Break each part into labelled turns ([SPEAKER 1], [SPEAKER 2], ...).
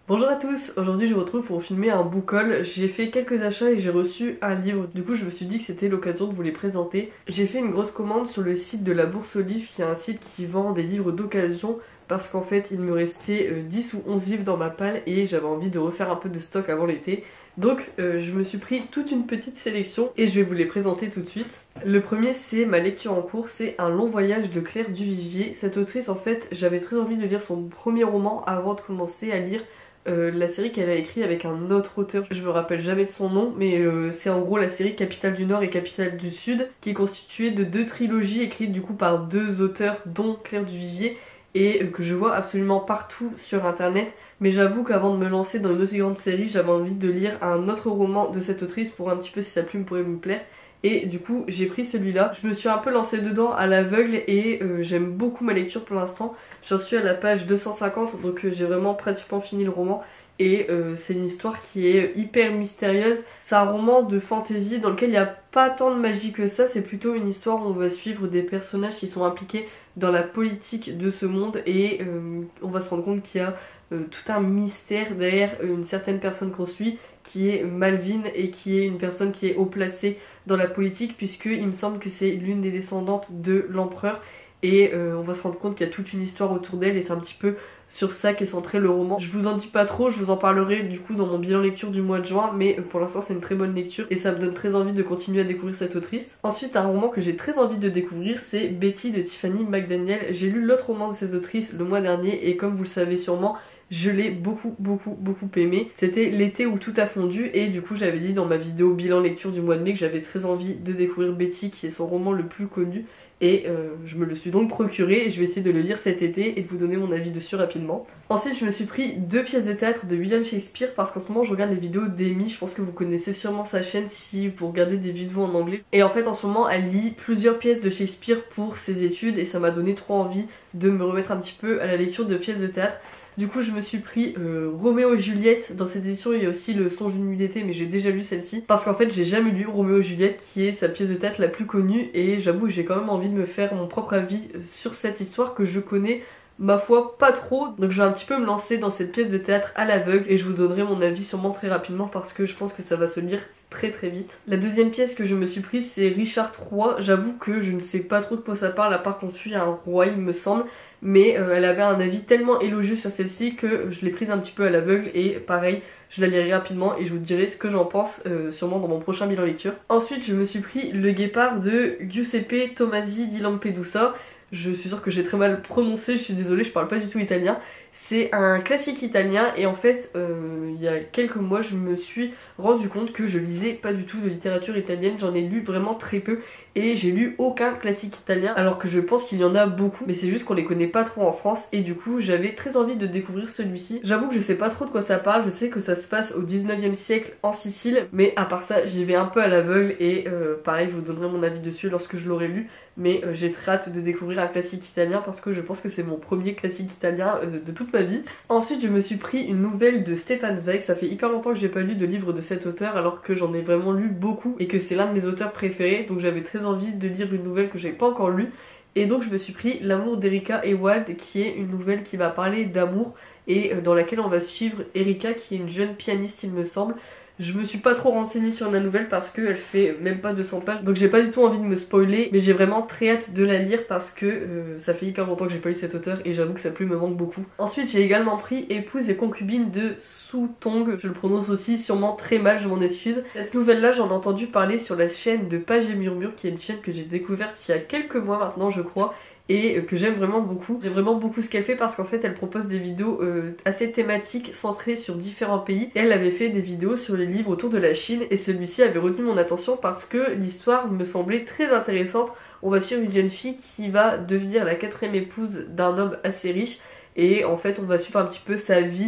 [SPEAKER 1] Bonjour à tous, aujourd'hui je vous retrouve pour filmer un book haul. J'ai fait quelques achats et j'ai reçu un livre, du coup je me suis dit que c'était l'occasion de vous les présenter. J'ai fait une grosse commande sur le site de la Bourse aux Livres, qui est un site qui vend des livres d'occasion, parce qu'en fait il me restait 10 ou 11 livres dans ma palle et j'avais envie de refaire un peu de stock avant l'été. Donc je me suis pris toute une petite sélection et je vais vous les présenter tout de suite. Le premier, c'est ma lecture en cours, c'est Un long voyage de Claire Duvivier. Cette autrice, en fait, j'avais très envie de lire son premier roman avant de commencer à lire la série qu'elle a écrite avec un autre auteur. Je me rappelle jamais de son nom, mais c'est en gros la série Capitale du Nord et Capitale du Sud, qui est constituée de deux trilogies écrites du coup par deux auteurs, dont Claire Duvivier, et que je vois absolument partout sur internet. Mais j'avoue qu'avant de me lancer dans une aussi grande série, j'avais envie de lire un autre roman de cette autrice pour un petit peu si sa plume pourrait me plaire. Et du coup j'ai pris celui-là. Je me suis un peu lancée dedans à l'aveugle et j'aime beaucoup ma lecture pour l'instant. J'en suis à la page 250, donc j'ai vraiment pratiquement fini le roman. Et c'est une histoire qui est hyper mystérieuse. C'est un roman de fantasy dans lequel il n'y a pas tant de magie que ça. C'est plutôt une histoire où on va suivre des personnages qui sont impliqués dans la politique de ce monde. Et on va se rendre compte qu'il y a tout un mystère derrière une certaine personne qu'on suit, qui est Malvine, et qui est une personne qui est haut placée dans la politique, puisque il me semble que c'est l'une des descendantes de l'empereur. Et on va se rendre compte qu'il y a toute une histoire autour d'elle, et c'est un petit peu sur ça qu'est centré le roman. Je vous en dis pas trop, je vous en parlerai du coup dans mon bilan lecture du mois de juin, mais pour l'instant c'est une très bonne lecture et ça me donne très envie de continuer à découvrir cette autrice. Ensuite, un roman que j'ai très envie de découvrir, c'est Betty de Tiffany McDaniel. J'ai lu l'autre roman de cette autrice le mois dernier et comme vous le savez sûrement, je l'ai beaucoup aimé. C'était L'été où tout a fondu, et du coup j'avais dit dans ma vidéo bilan lecture du mois de mai que j'avais très envie de découvrir Betty, qui est son roman le plus connu. Et je me le suis donc procuré et je vais essayer de le lire cet été et de vous donner mon avis dessus rapidement. Ensuite, je me suis pris deux pièces de théâtre de William Shakespeare parce qu'en ce moment je regarde les vidéos d'Amy. Je pense que vous connaissez sûrement sa chaîne si vous regardez des vidéos en anglais. Et en fait en ce moment elle lit plusieurs pièces de Shakespeare pour ses études et ça m'a donné trop envie de me remettre un petit peu à la lecture de pièces de théâtre. Du coup je me suis pris Roméo et Juliette. Dans cette édition il y a aussi Le Songe d'une nuit d'été, mais j'ai déjà lu celle-ci parce qu'en fait j'ai jamais lu Roméo et Juliette, qui est sa pièce de théâtre la plus connue, et j'avoue que j'ai quand même envie de me faire mon propre avis sur cette histoire que je connais ma foi pas trop. Donc je vais un petit peu me lancer dans cette pièce de théâtre à l'aveugle et je vous donnerai mon avis sûrement très rapidement parce que je pense que ça va se lire très vite. La deuxième pièce que je me suis prise, c'est Richard III. J'avoue que je ne sais pas trop de quoi ça parle à part qu'on suit un roi il me semble, mais elle avait un avis tellement élogieux sur celle-ci que je l'ai prise un petit peu à l'aveugle et pareil je la lirai rapidement et je vous dirai ce que j'en pense sûrement dans mon prochain bilan lecture. Ensuite je me suis pris Le Guépard de Giuseppe Tomasi di Lampedusa. Je suis sûre que j'ai très mal prononcé, je suis désolée, je parle pas du tout italien. C'est un classique italien et en fait il y a quelques mois je me suis rendu compte que je lisais pas du tout de littérature italienne. J'en ai lu vraiment très peu et j'ai lu aucun classique italien, alors que je pense qu'il y en a beaucoup, mais c'est juste qu'on les connaît pas trop en France et du coup j'avais très envie de découvrir celui-ci. J'avoue que je sais pas trop de quoi ça parle, je sais que ça se passe au 19e siècle en Sicile, mais à part ça j'y vais un peu à l'aveugle et pareil je vous donnerai mon avis dessus lorsque je l'aurai lu, mais j'ai très hâte de découvrir un classique italien parce que je pense que c'est mon premier classique italien de toute ma vie. Ensuite je me suis pris une nouvelle de Stefan Zweig. Ça fait hyper longtemps que j'ai pas lu de livre de cet auteur alors que j'en ai vraiment lu beaucoup et que c'est l'un de mes auteurs préférés, donc j'avais très envie de lire une nouvelle que j'avais pas encore lue. Et donc je me suis pris L'amour d'Erika et Wald, qui est une nouvelle qui va parler d'amour et dans laquelle on va suivre Erika, qui est une jeune pianiste il me semble. Je me suis pas trop renseignée sur la nouvelle parce qu'elle fait même pas 200 pages, donc j'ai pas du tout envie de me spoiler, mais j'ai vraiment très hâte de la lire parce que ça fait hyper longtemps que j'ai pas lu cet auteur et j'avoue que sa plume me manque beaucoup. Ensuite j'ai également pris Épouse et concubine de Su Tong. Je le prononce aussi sûrement très mal, je m'en excuse. Cette nouvelle là j'en ai entendu parler sur la chaîne de Page et Murmure, qui est une chaîne que j'ai découverte il y a quelques mois maintenant je crois, et que j'aime vraiment beaucoup. J'aime vraiment beaucoup ce qu'elle fait parce qu'en fait elle propose des vidéos assez thématiques centrées sur différents pays. Elle avait fait des vidéos sur les livres autour de la Chine et celui-ci avait retenu mon attention parce que l'histoire me semblait très intéressante. On va suivre une jeune fille qui va devenir la 4e épouse d'un homme assez riche et en fait on va suivre un petit peu sa vie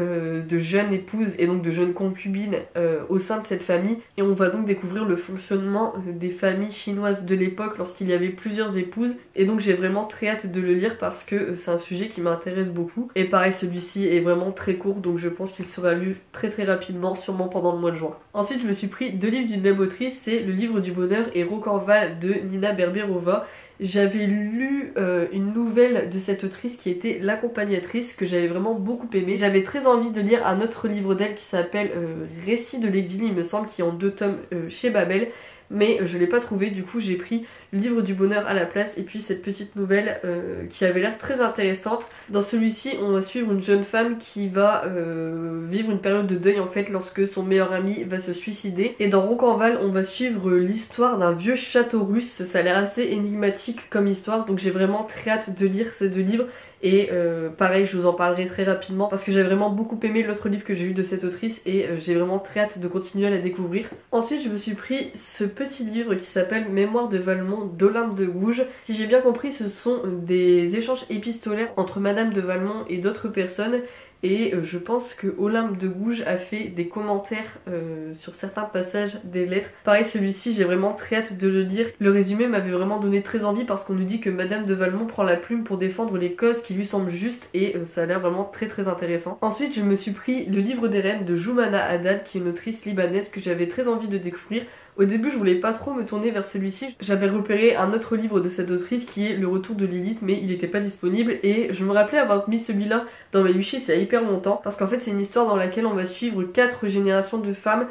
[SPEAKER 1] de jeune épouse et donc de jeune concubine au sein de cette famille, et on va donc découvrir le fonctionnement des familles chinoises de l'époque lorsqu'il y avait plusieurs épouses, et donc j'ai vraiment très hâte de le lire parce que c'est un sujet qui m'intéresse beaucoup. Et pareil celui-ci est vraiment très court donc je pense qu'il sera lu très rapidement, sûrement pendant le mois de juin. Ensuite je me suis pris deux livres d'une même autrice, c'est Le Livre du Bonheur et Rocanval de Nina Berberova. j'avais lu une nouvelle de cette autrice qui était L'accompagnatrice, que j'avais vraiment beaucoup aimé. J'avais très envie de lire un autre livre d'elle qui s'appelle Récits de l'exil, il me semble, qui est en 2 tomes chez Babel. Mais je l'ai pas trouvé, du coup j'ai pris le livre du bonheur à la place et puis cette petite nouvelle qui avait l'air très intéressante. Dans celui-ci on va suivre une jeune femme qui va vivre une période de deuil en fait lorsque son meilleur ami va se suicider. Et dans Ronquenval on va suivre l'histoire d'un vieux château russe, ça a l'air assez énigmatique comme histoire, donc j'ai vraiment très hâte de lire ces 2 livres. Et pareil, je vous en parlerai très rapidement parce que j'ai vraiment beaucoup aimé l'autre livre que j'ai eu de cette autrice et j'ai vraiment très hâte de continuer à la découvrir. Ensuite, je me suis pris ce petit livre qui s'appelle Mémoires de Valmont d'Olympe de Gouges. Si j'ai bien compris, ce sont des échanges épistolaires entre Madame de Valmont et d'autres personnes. Et je pense que Olympe de Gouges a fait des commentaires sur certains passages des lettres. Pareil, celui-ci, j'ai vraiment très hâte de le lire. Le résumé m'avait vraiment donné très envie parce qu'on nous dit que Madame de Valmont prend la plume pour défendre les causes qui lui semblent justes et ça a l'air vraiment très intéressant. Ensuite, je me suis pris le livre des reines de Joumana Haddad, qui est une autrice libanaise que j'avais très envie de découvrir. Au début, je voulais pas trop me tourner vers celui-ci. J'avais repéré un autre livre de cette autrice qui est Le Retour de Lilith, mais il était pas disponible et je me rappelais avoir mis celui-là dans ma wishlist il y a hyper longtemps parce qu'en fait, c'est une histoire dans laquelle on va suivre 4 générations de femmes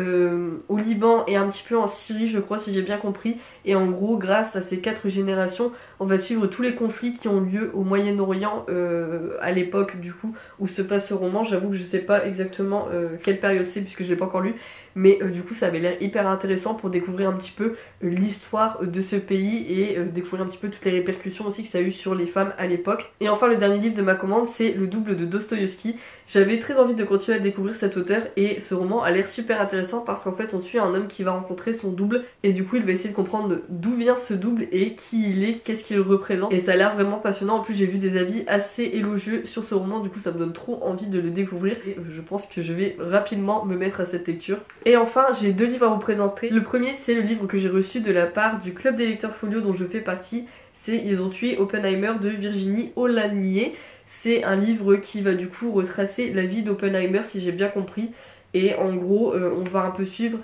[SPEAKER 1] au Liban et un petit peu en Syrie, je crois, si j'ai bien compris. Et en gros, grâce à ces 4 générations, on va suivre tous les conflits qui ont lieu au Moyen-Orient à l'époque du coup où se passe ce roman. J'avoue que je sais pas exactement quelle période c'est puisque je l'ai pas encore lu. Mais du coup ça avait l'air hyper intéressant pour découvrir un petit peu l'histoire de ce pays et découvrir un petit peu toutes les répercussions aussi que ça a eu sur les femmes à l'époque. Et enfin le dernier livre de ma commande, c'est Le Double de Dostoïevski. J'avais très envie de continuer à découvrir cet auteur et ce roman a l'air super intéressant parce qu'en fait on suit un homme qui va rencontrer son double et du coup il va essayer de comprendre d'où vient ce double et qui il est, qu'est-ce qu'il représente. Et ça a l'air vraiment passionnant. En plus j'ai vu des avis assez élogieux sur ce roman, du coup ça me donne trop envie de le découvrir et je pense que je vais rapidement me mettre à cette lecture. Et enfin, j'ai 2 livres à vous présenter. Le premier, c'est le livre que j'ai reçu de la part du club des lecteurs folio dont je fais partie. C'est Ils ont tué Oppenheimer de Virginie Olanier. C'est un livre qui va du coup retracer la vie d'Oppenheimer, si j'ai bien compris. Et en gros, on va un peu suivre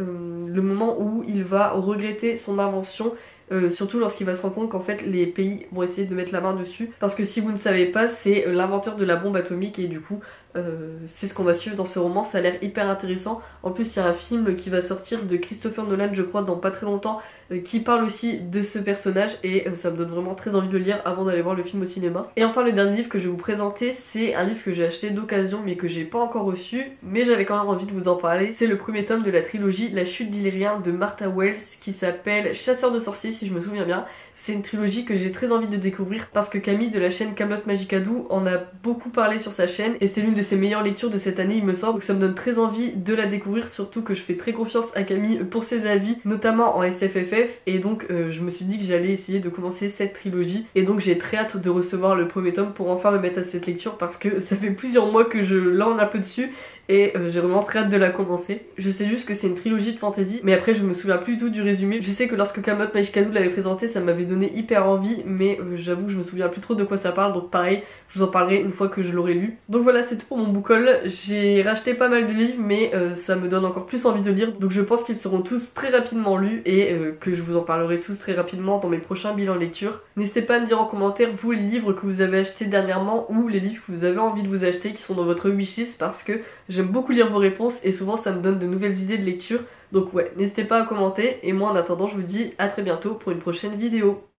[SPEAKER 1] le moment où il va regretter son invention. Surtout lorsqu'il va se rendre compte qu'en fait les pays vont essayer de mettre la main dessus. Parce que si vous ne savez pas, c'est l'inventeur de la bombe atomique et du coup c'est ce qu'on va suivre dans ce roman. Ça a l'air hyper intéressant. En plus il y a un film qui va sortir de Christopher Nolan je crois dans pas très longtemps qui parle aussi de ce personnage et ça me donne vraiment très envie de le lire avant d'aller voir le film au cinéma. Et enfin le dernier livre que je vais vous présenter, c'est un livre que j'ai acheté d'occasion mais que j'ai pas encore reçu, mais j'avais quand même envie de vous en parler. C'est le premier tome de la trilogie La Chute d'Illyrian de Martha Wells qui s'appelle Chasseur de sorciers si je me souviens bien. C'est une trilogie que j'ai très envie de découvrir parce que Camille de la chaîne Camelot Magicadou en a beaucoup parlé sur sa chaîne et c'est l'une de ses meilleures lectures de cette année il me semble, donc ça me donne très envie de la découvrir, surtout que je fais très confiance à Camille pour ses avis, notamment en SFFF, et donc je me suis dit que j'allais essayer de commencer cette trilogie et donc j'ai très hâte de recevoir le premier tome pour enfin me mettre à cette lecture parce que ça fait plusieurs mois que je lance un peu dessus et j'ai vraiment très hâte de la commencer. Je sais juste que c'est une trilogie de fantasy, mais après je me souviens plus du tout du résumé. Je sais que lorsque Camelot Magicadou l'avait présenté, ça m'avait donné hyper envie, mais j'avoue que je me souviens plus trop de quoi ça parle, donc pareil, je vous en parlerai une fois que je l'aurai lu. Donc voilà, c'est tout pour mon book haul. J'ai racheté pas mal de livres, mais ça me donne encore plus envie de lire, donc je pense qu'ils seront tous très rapidement lus et que je vous en parlerai tous très rapidement dans mes prochains bilans lecture. N'hésitez pas à me dire en commentaire vous les livres que vous avez achetés dernièrement ou les livres que vous avez envie de vous acheter qui sont dans votre wishlist parce que j'aime beaucoup lire vos réponses et souvent ça me donne de nouvelles idées de lecture. Donc ouais, n'hésitez pas à commenter et moi en attendant je vous dis à très bientôt pour une prochaine vidéo.